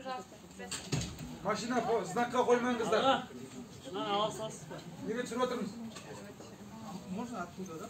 Машина знакқа қоймаңыздар. Неге түсіріп отырмыз? Можно оттуда, да?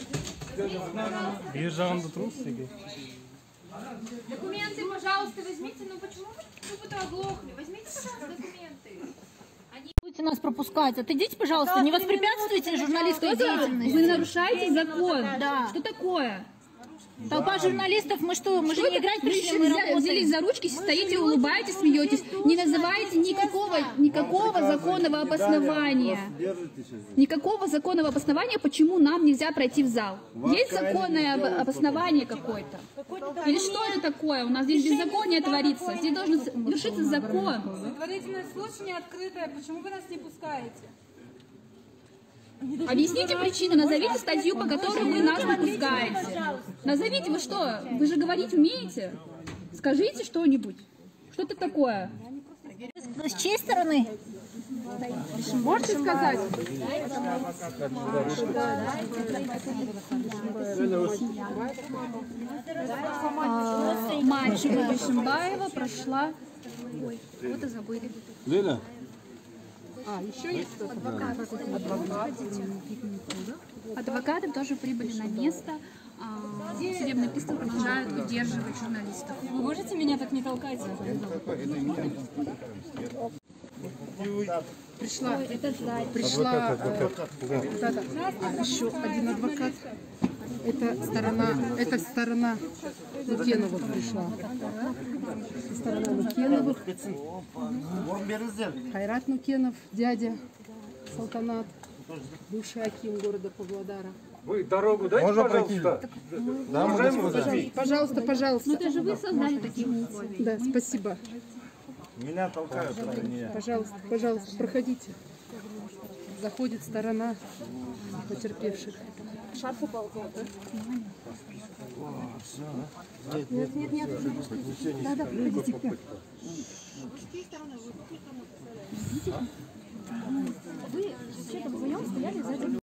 Бер жағында тұрмыз неге? Документы, пожалуйста, возьмите. Ну почему вы будто оглохли? Возьмите, пожалуйста, документы. Будете нас пропускать. Отойдите, пожалуйста, не воспрепятствуйте журналистской деятельности. Вы нарушаете закон. Да. Что такое? Толпа журналистов, мы что, мы же не играть пришли, мы работаем. Взялись за ручки, стоите, улыбаетесь, смеетесь. Не называете никакого законного обоснования. Никакого законного обоснования, почему нам нельзя пройти в зал. Есть законное обоснование какое-то? Или что это такое? У нас здесь беззаконие творится. Здесь должен вершиться закон. Предварительное слушание открытое. Почему вы нас не пускаете? Объясните причину, назовите статью, по которой вы нас не пускаете. Назовите, вы что? Вы же говорить умеете? Скажите что-нибудь. Что это такое? С чьей стороны? Можете сказать? Мать Бишимбаева прошла... Ой, кого-то забыли. Лиля? Еще есть адвокаты тоже прибыли на место. Судебные приставы продолжают удерживать журналистов. Вы можете меня так не толкать? Пришла еще один адвокат. Это сторона Лукьянова пришла. Сторона Лукьяновых. Хайрат Лукьянов, дядя Салтанат, бывший аким города Павлодара. Вы дорогу дайте, пожалуйста. Пожалуйста, пожалуйста. Ну это же вы создали такие условия. Да, спасибо. Меня толкают. Пожалуйста, пожалуйста, проходите. Заходит сторона потерпевших. Шарф упал, да? Нет. Да, проходите. Вы вообще-то вдвоем стояли за этим.